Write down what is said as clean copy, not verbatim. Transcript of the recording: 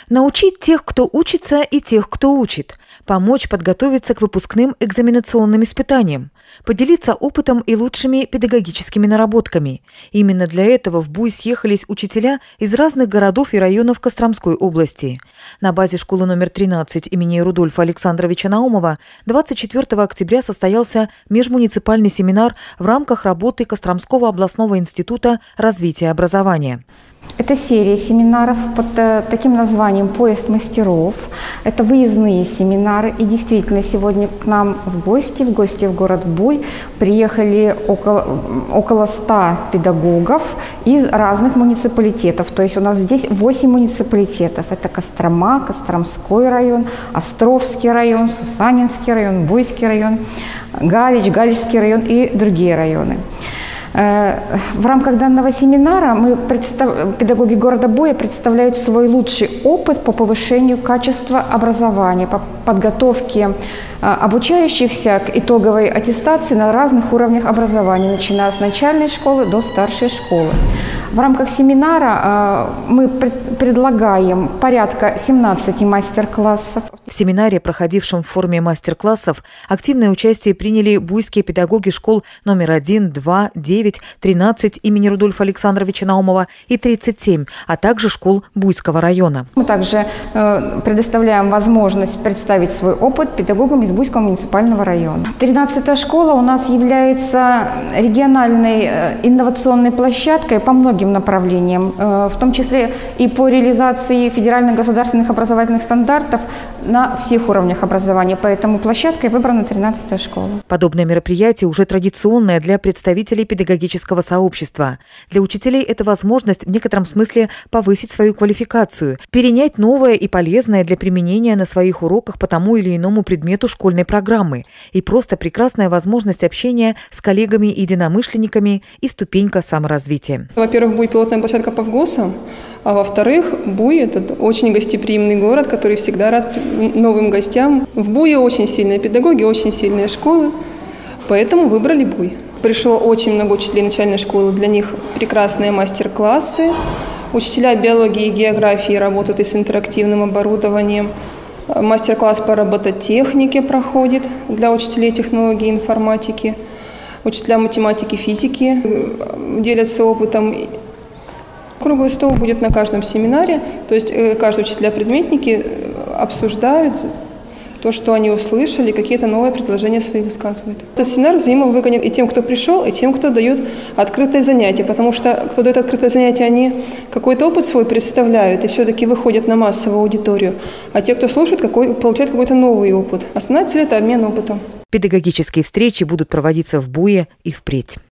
Научить тех, кто учится, и тех, кто учит. Помочь подготовиться к выпускным экзаменационным испытаниям. Поделиться опытом и лучшими педагогическими наработками. Именно для этого в Буй съехались учителя из разных городов и районов Костромской области. На базе школы номер 13 имени Рудольфа Александровича Наумова 24 октября состоялся межмуниципальный семинар в рамках работы Костромского областного института развития образования. Это серия семинаров под таким названием «Поезд мастеров». Это выездные семинары. И действительно, сегодня к нам в гости в город Буй приехали около 100 педагогов из разных муниципалитетов. То есть у нас здесь 8 муниципалитетов. Это Кострома, Костромской район, Островский район, Сусанинский район, Буйский район, Галичский район и другие районы. В рамках данного семинара педагоги города Буя представляют свой лучший опыт по повышению качества образования, по подготовке обучающихся к итоговой аттестации на разных уровнях образования, начиная с начальной школы до старшей школы. В рамках семинара мы предлагаем порядка 17 мастер-классов. В семинаре, проходившем в форме мастер-классов, активное участие приняли буйские педагоги школ номер 1, 2, 9, 13 имени Рудольфа Александровича Наумова и 37, а также школ Буйского района. Мы также предоставляем возможность представить свой опыт педагогам из Буйского муниципального района. 13-я школа у нас является региональной инновационной площадкой по многим направлениям, в том числе и по реализации федеральных государственных образовательных стандартов на всех уровнях образования. Поэтому площадкой выбрана 13-я школа. Подобное мероприятие уже традиционное для представителей педагогического сообщества. Для учителей это возможность в некотором смысле повысить свою квалификацию, перенять новое и полезное для применения на своих уроках по тому или иному предмету школьной программы. И просто прекрасная возможность общения с коллегами-единомышленниками и ступенька саморазвития. Во-первых, Буй – пилотная площадка по ВГОСам, а во-вторых, Буй – это очень гостеприимный город, который всегда рад новым гостям. В Буе очень сильные педагоги, очень сильные школы, поэтому выбрали Буй. Пришло очень много учителей начальной школы, для них прекрасные мастер-классы. Учителя биологии и географии работают и с интерактивным оборудованием. Мастер-класс по робототехнике проходит для учителей технологии и информатики. Учителя математики, физики делятся опытом. Круглый стол будет на каждом семинаре, то есть каждые учителя-предметники обсуждают то, что они услышали, какие-то новые предложения свои высказывают. Этот семинар взаимовыгоден и тем, кто пришел, и тем, кто дает открытое занятие, потому что кто дает открытое занятие, они какой-то опыт свой представляют и все-таки выходят на массовую аудиторию, а те, кто слушает, получают какой-то новый опыт. Основная цель – это обмен опытом. Педагогические встречи будут проводиться в Буе и впредь.